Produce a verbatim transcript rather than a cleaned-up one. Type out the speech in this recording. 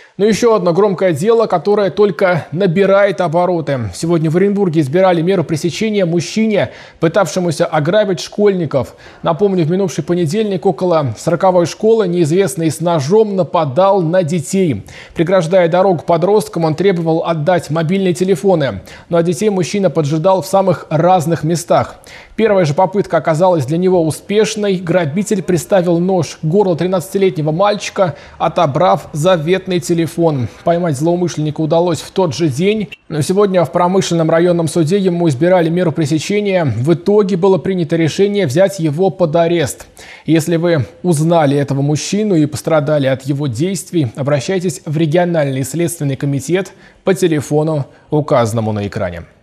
Но еще одно громкое дело, которое только набирает обороты. Сегодня в Оренбурге избирали меру пресечения мужчине, пытавшемуся ограбить школьников. Напомню, в минувший понедельник около сороковой школы неизвестный с ножом нападал на детей. Преграждая дорогу подросткам, он требовал отдать мобильные телефоны. Ну а детей мужчина поджидал в самых разных местах. Первая же попытка оказалась для него успешной. Грабитель приставил нож к горлу тринадцатилетнего мальчика, отобрав заветный телефон. Поймать злоумышленника удалось в тот же день. Но сегодня в промышленном районном суде ему избирали меру пресечения. В итоге было принято решение взять его под арест. Если вы узнали этого мужчину и пострадали от его действий, обращайтесь в региональный следственный комитет по телефону, указанному на экране.